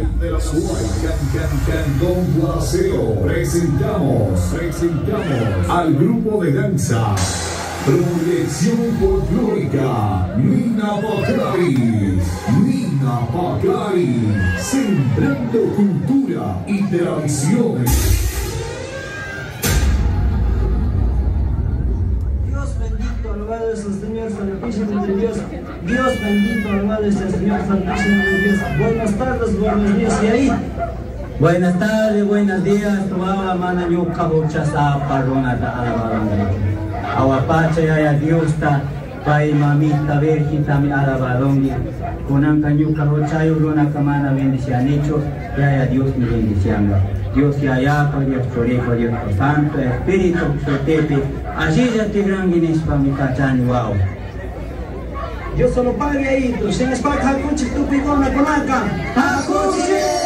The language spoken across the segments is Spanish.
de la Suárez, Cantón Guaraceo. Presentamos al grupo de danza Proyección Folclórica Nina Pacari, sembrando cultura y tradiciones. Alabado es el Señor Santísimo de Dios. Dios bendito, alabado es el Señor Santísimo de Dios. Buenas tardes, buenos días. ¿Y ahí? Buenas tardes, buenos días. Tuawa mana yuka buchasa parona ta alabadonga. Awapacha ya Dios ta pai mamita verjita mi alabadonga. Kunang kanyuka buchayo luna kamana bendición hecho ya Dios mi bendición. Dios ya Dios Chorejo, Dios Santo, Espíritu Sotepe, allí ya te gran guinness para mi cachani, wow. Dios solo pague ahí, tú se les paga a coche tu picona con acá. ¡A coche!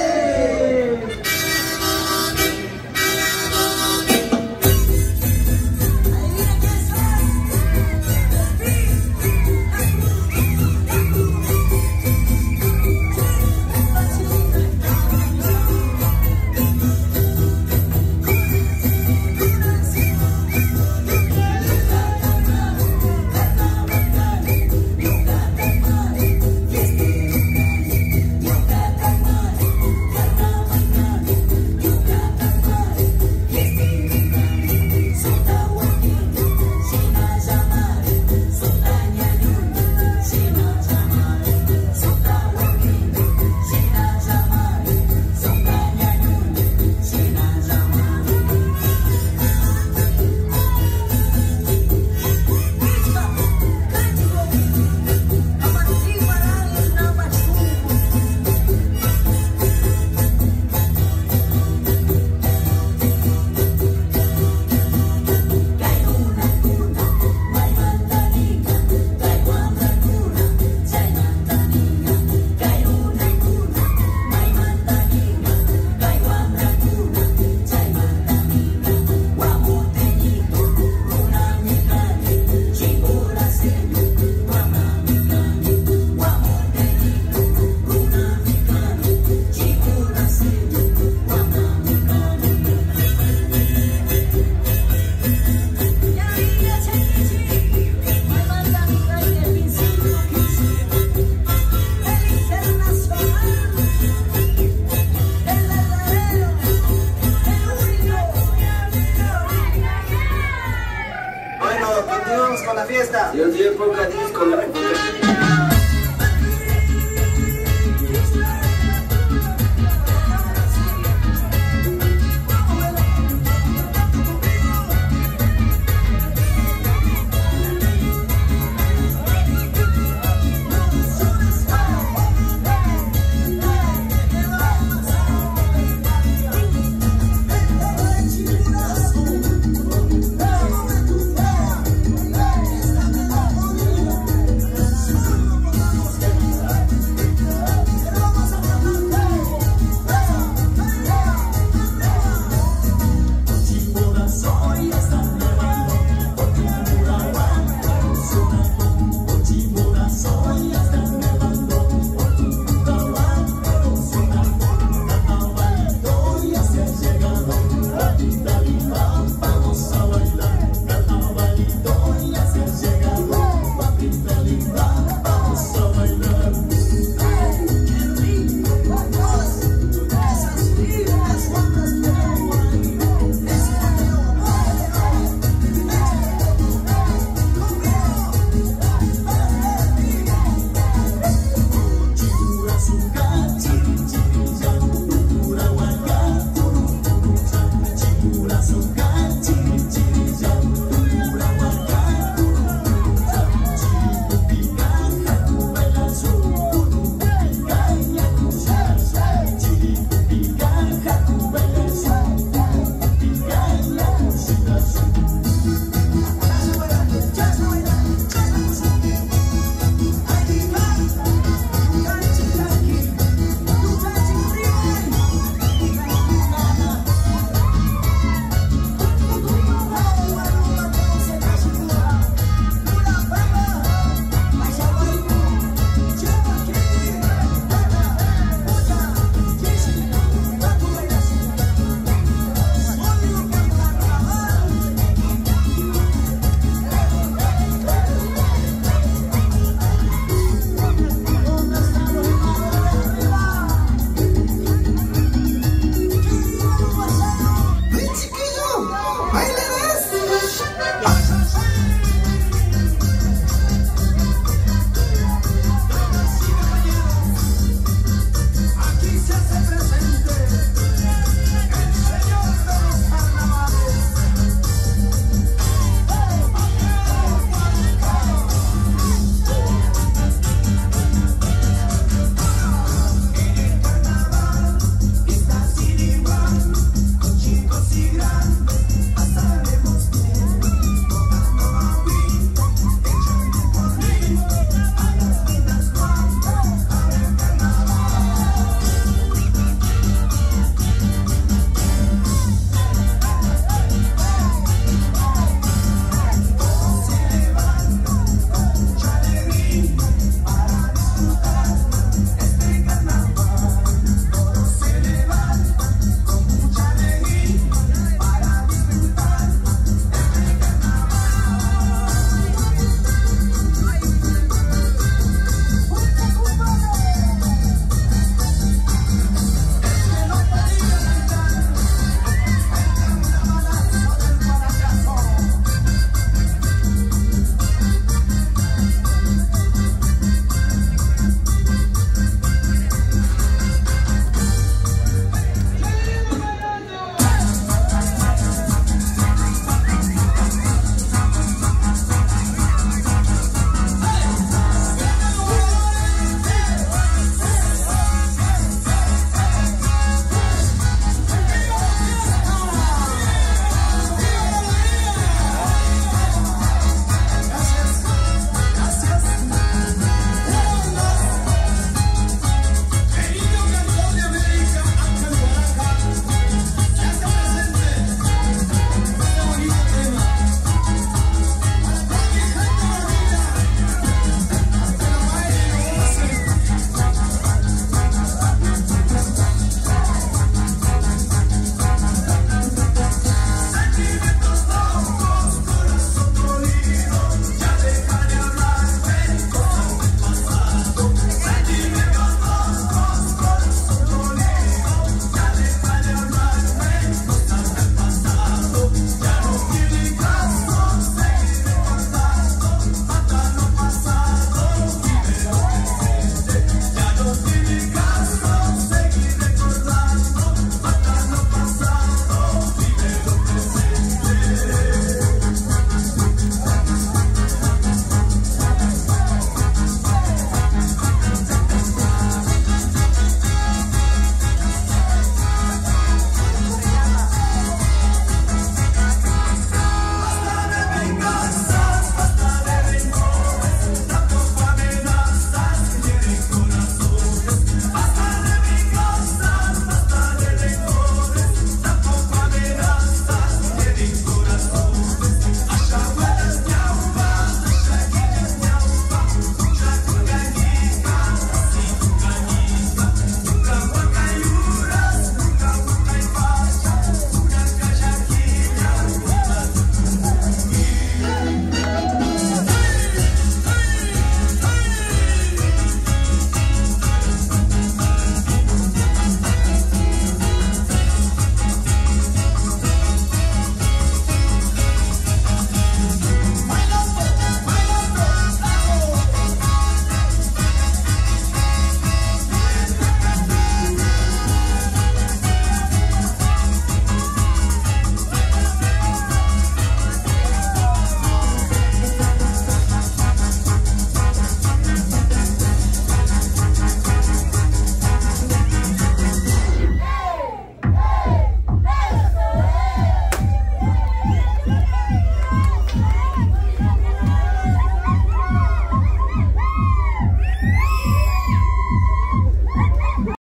Dios dio por